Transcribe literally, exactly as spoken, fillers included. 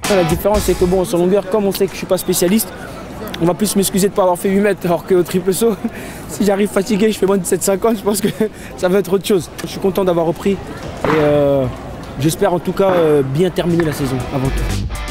La différence c'est que bon, sur longueur, comme on sait que je suis pas spécialiste, on va plus m'excuser de ne pas avoir fait huit mètres alors qu'au triple saut, si j'arrive fatigué, je fais moins de sept cinquante, je pense que ça va être autre chose. Je suis content d'avoir repris et euh, j'espère en tout cas euh, bien terminer la saison avant tout.